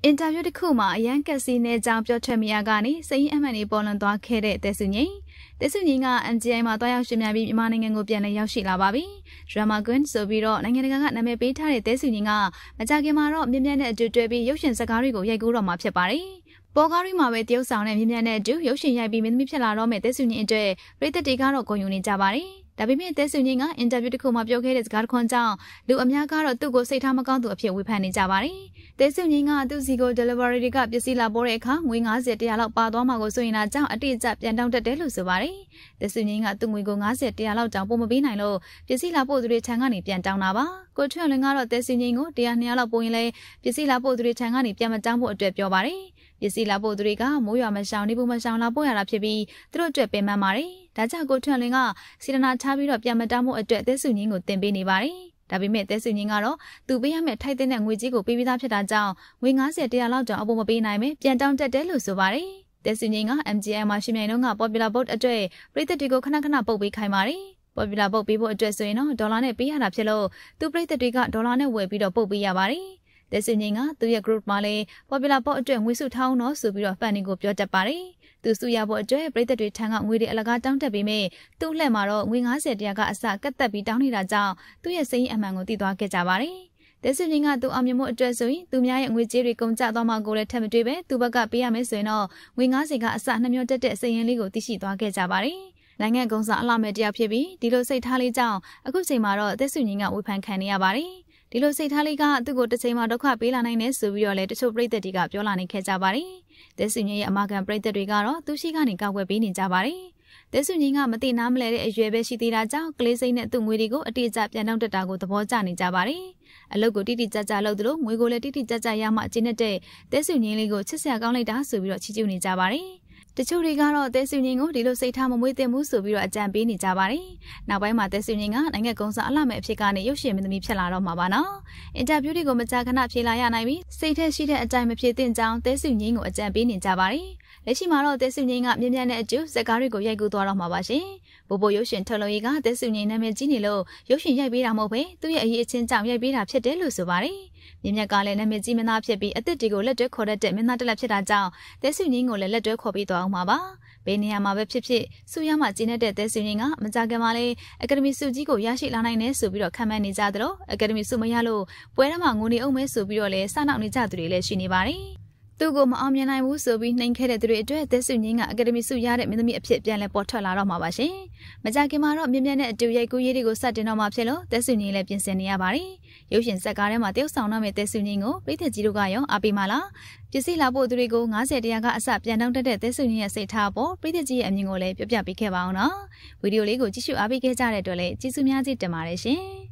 interview တစ်ခုမှာအရန်ကက်စီနဲ့ကြောင်းပြောထွက်မိရကနေစိတ်အမှန်လေးပေါ်လွန်သွားခဲ့တဲ့တဲစုငိမ့်က MGI မှာတွားရောက်ရှင်များပြီးမြန်မာနိုင်ငံကိုပြန်လည်ရောက်ရှိလာပါပြီ။ Drama Queen ဆိုပြီးတော့နိုင်ငံတကာကနာမည်ပေးထားတဲ့တဲစုငိမ့်ကမကြခင်မှာတော့မြင်းမြတ်နဲ့အတူတွဲပြီးရုပ်ရှင်ဇာတ်ကားတွေကိုရိုက်ကူးတော့မှာဖြစ်ပါတယ်။ပေါ်ကားတွေမှာပဲတရုတ်ဆောင်တဲ့မြင်းမြတ်နဲ့အတူရုပ်ရှင်ရိုက်ပြီးမင်းသမီးဖြစ်လာတော့မဲ့တဲစုငိမ့်အတွက်ပြည်သက်တွေကတော့ဂုဏ်ယူနေကြပါတယ်။ဒါပေမဲ့တဲစုငိမ့်ကအင်တာဗျူးတစ်ခုမှာပြောခဲ့တဲ့စကားတစ်ခွန်းကြောင့်လူအများကတော့သူ့ကိုစိတ်ထားမကောင်းသူအဖြစ်ဝေဖန်နေကြပါတယ်။တဲစုငိမ့်ကသူ့စီကို delivery တွေကပစ္စည်းလာပို့တဲ့အခါငွေ90 100လောက်ပါသွားမှာကိုဆိုရင်တော့ကြောင့်အတိအကျပြန်တောင်းတတ်တယ်လို့ဆိုပါတယ်။တဲစုငိမ့်ကသူ့ငွေကို90 100လောက်တောင်ပို့မပေးနိုင်လို့ပစ္စည်းလာပို့သူတွေထံကနေပြန်တောင်းတာပါ။ကိုထွန်းလင်းကတော့တဲစုငိမ့်ကို100 200လောက်ပို့ရင်လည်းပစ္စည်းလာပို့သူတွေထံကနေပြန်မတောင်းဖို့အတွက်ပြောပါတယ်။ပစ္စည်းလာပို့သူတွေကမိုးရွာမရှောင်နေဘူးမရှောင်လာပို့ရတာဖြစ်ပြီးသူတို့အတွက်ပင်ပန်းပါတယ်။ဒါကြောင့်ကိုထွန်းလင်းကစီရနာထားပြီးတော့ပြန်မတောင်းဖို့အတွက်တဲစုငိမ့်ကိုတင်ပေးနေပါတယ်။ဒါပေမဲ့တဲစုငိမ့်ကတော့သူပေးရမယ့်ထိုက်တဲ့ငွေကြီးကိုပေးပြီးသားဖြစ်တာကြောင့်ငွေ90 100လောက်တောင်အပေါ်မပေးနိုင်ပဲပြန်တောင်းတက်တယ်လို့ဆိုပါတယ်။တဲစုငိမ့်က MGI မှာရှင်မြိုင်တော့က popular vote အတွက်ပြည်သက်တွေကိုခဏခဏပုတ်ပေးခိုင်းပါတယ်။ popular vote ပေးဖို့အတွက်ဆိုရင်တော့ဒေါ်လာနဲ့ပေးရတာဖြစ်လို့သူပြည်သက်တွေကဒေါ်လာနဲ့ဝယ်ပြီးတော့ပုတ်ပေးရပါတယ်။တဲစုငိမ့်ကသူ့ရဲ့ group မှာလည်း popular vote အတွက်ငွေစုထောင်းတော့ဆိုပြီးတော့ fan တွေကိုပြောတတ်ပါတယ်။သူစုရဖို့အတွက်ပြည်သက်တွေထံကငွေတွေအလကားတောင်းတက်ပေမဲ့သူ့လက်မှာတော့ငွေ90 100ကအစကတ်သက်ပြီးတောင်းနေတာကြောင့်သူ့ရဲ့စိတ်အမှန်ကိုသိသွားခဲ့ကြပါတယ်။တဲစုငိမ့်ကသူအောင်မြင်မှုအတွက်ဆိုရင်သူများရဲ့ငွေကြေးတွေကုန်ကျသွားမှကိုလည်းထပ်မတွေ့ပဲသူဘက်ကပေးရမယ်ဆိုရင်တော့ငွေ90ကအစနှမျိုးတက်တဲ့စိတ်ရင်းလေးကိုသိရှိသွားခဲ့ကြပါတယ်။နိုင်ငံကုန်းစားအလှမဲ့တရားဖြစ်ပြီးဒီလိုစိတ်ထားလေးကြောင့်အခုချိန်မှာတော့တဲစုငိမ့်ကဝေဖန်ခံနေရပါတယ်။ဒီလိုစိတ်ထားလေးကသူ့ကိုတစ်ချိန်မှာဒုက္ခပေးလာနိုင်တယ်ဆိုပြီးတော့လည်းတချို့ပြည်သက်တွေကပြောလာနေခဲ့ကြပါတယ်။တဲစုငိမ့်ရဲ့အမကန်ပြည်သက်တွေကတော့သူရှိကနေကောက်ွယ်ပေးနေကြပါတယ်။တဲစုငိမ့်ကမသိနားမလဲတဲ့အရွယ်ပဲရှိသေးတာကြောင့်ကလေးစိတ်နဲ့သူ့ငွေတွေကိုအတိအကျပြန်တောင်းတတာကိုသဘောကျနေကြပါတယ်။အလုပ်ကိုတိတိကျကျလုပ်သလိုငွေကိုလည်းတိတိကျကျရမှအကျဉ်းနဲ့တဲ့တဲစုငိမ့်လေးကိုချစ်စရာကောင်းလိုက်တာဆိုပြီးတော့ချီးကျူးနေကြပါတယ်။တချို့တွေကတော့တဲစုငိမ့်ကိုဒီလိုစိတ်ထားမမွေးသင့်ဘူးဆိုပြီးတော့အကြံပေးနေကြပါတယ်။နောက်ပိုင်းမှာတဲစုငိမ့်ကနိုင်ငံကုန်းစားအလှမဲ့အဖြစ်ကနေရုပ်ရှင်မင်းသမီးဖြစ်လာတော့မှာပါနော်။အင်တာဗျူးတွေကိုမကြာခဏဖြေလာရနိုင်ပြီးစိတ်ထဲရှိတဲ့အကြိုင်မဖြစ်သင့်ကြောင်းတဲစုငိမ့်ကိုအကြံပေးနေကြပါတယ်။လက်ရှိမှာတော့တဲစုငိမ့်ကမြင်းမြတ်နဲ့အကျူဇက်ကားတွေကိုရိုက်ကူးသွားတော့မှာပါရှင်။ဘိုးဘိုရုပ်ရှင်ထုတ်လုပ်ရေးကတဲစုငိမ့်နာမည်ကြီးနေလို့ရုပ်ရှင်ရိုက်ပေးတာမဟုတ်ပဲသူ့ရဲ့အရေးအချင်းကြောင့်ရိုက်ပေးတာဖြစ်တယ်လို့ဆိုပါတယ်။မြင်းမြတ်ကလည်းနာမည်ကြီးမင်းသားဖြစ်ပြီးအသစ်တွေကိုလက်တွဲခေါ်တတ်တဲ့မင်းသားတစ်လက်ဖြစ်တာကြောင့်တဲစုငိမ့်ကိုလည်းလက်တွဲခေါ်ပေးသွားအောင်ပါပါ။ဘယ်နေရာမှာပဲဖြစ်ဖြစ်စုရမှကျင်းတဲ့တဲစုငိမ့်ကမကြခင်မှာလေအကယ်ဒမီစုကြီးကိုရရှိလာနိုင်တယ်ဆိုပြီးတော့ခံမှန်းနေကြသလိုအကယ်ဒမီစုမရလို့ပွဲထဲမှာငိုနေအောင်မဲဆိုပြီးတော့လည်းစနောက်နေကြသူတွေလည်းရှိနေပါတယ်။သူ့ကိုမအောင်မြင်နိုင်ဘူးဆိုပြီးနှိမ်ခဲ့တဲ့သူတွေအတွက်တဲစုငိမ့်ကအကယ်ဒမီစုရတဲ့မင်းသမီးအဖြစ်ပြန်လဲပေါ်ထွက်လာတော့မှာပါရှင်။မကြခင်မှာတော့မြင်းမြတ်နဲ့အတူရိုက်ကူးရေးတွေကိုစတင်တော့မှာဖြစ်လို့တဲစုငိမ့်လည်းပြင်ဆင်နေရပါတယ်။ရုပ်ရှင်ဇာတ်ကားထဲမှာတယောက်ဆောင်တော့မဲ့တဲစုငိမ့်ကိုပြည်သက်ကြီးတို့ကရောအားပေးမှလား။ပစ္စည်းလာဖို့သူတွေကို90 100ကအစပြန်တောင်းတက်တဲ့တဲစုငိမ့်ရဲ့စိတ်ထားပေါ်ပြည်သက်ကြီးရဲ့အမြင်ကိုလည်းပြပြပေးခဲ့ပါအောင်နော်။ဗီဒီယိုလေးကိုကြည့်ရှုအားပေးခဲ့ကြတဲ့အတွက်လည်းကျေးဇူးများကြီးတင်ပါတယ်ရှင်။